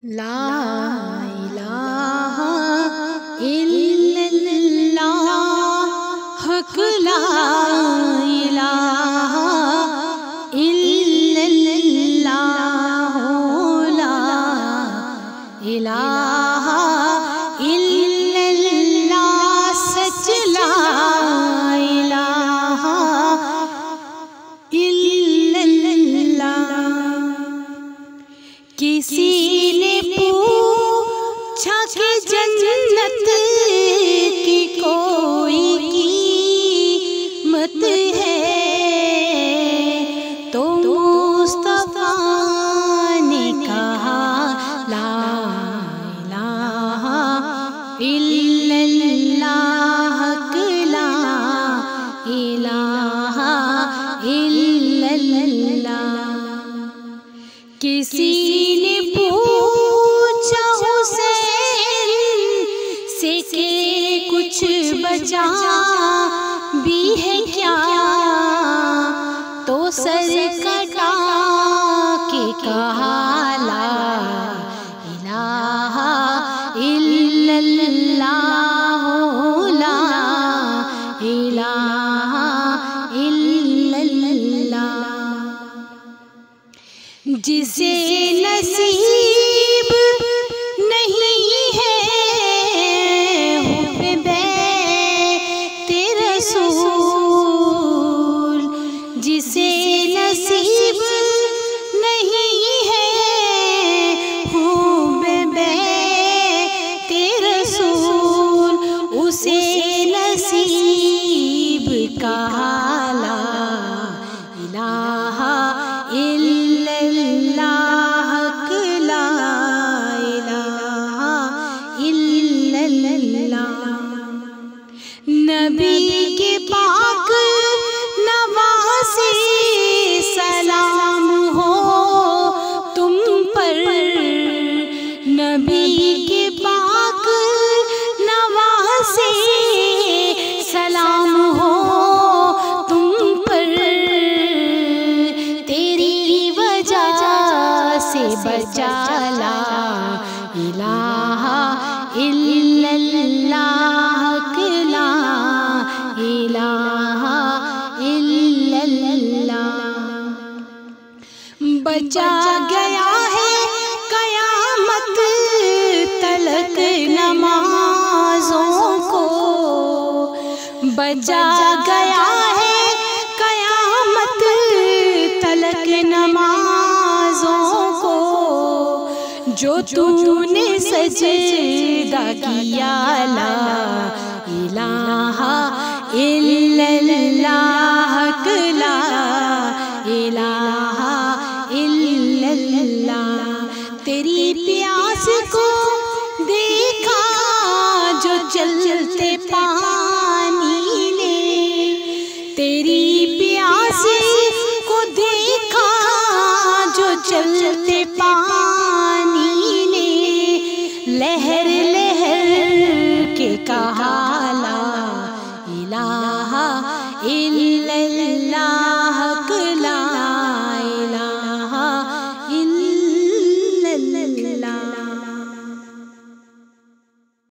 لا الہ الا اللہ حق لا الہ الا اللہ لا الہ الا اللہ سچ لا الہ الا اللہ۔ کسی نے پوچھا کہ جنت کی کوئی قیمت ہے، تو مصطفیٰ نے کہا لا الہ الا اللہ حق لا الہ الا اللہ۔ کسی نے پوچھا حسین سے کہ کچھ بچا بھی ہے کیا، تو سر کٹا کے کہا لا الہ الا اللہ لا الہ الا اللہ۔ جسے نصیب نہیں ہے حب بیت رسول، جسے نصیب نہیں ہے حب بیت رسول، اسے نصیب کہا لا الہ الا اللہ حق لا الہ الا اللہ۔ نبی کے پاک نواسے سلام ہو تم پر، نبی کے پاک نواسے سلام ہو تم پر، تیری وجہ سے بچا لا الہ الا اللہ حق لا الہ الا اللہ۔ بچا گیا ہے قیامت تلک نمازوں کو، بچا گیا ہے قیامت تلک نمازوں کو، جو تو نے سجدہ کیا لا الہ الا اللہ حق لا الہ الا اللہ۔ تیری پیاس کو دیکھا جو چلتے پانی نے، تیری پیاس کو دیکھا جو چلتے پانی نے، لہر لہر کے کہا لا الہ الا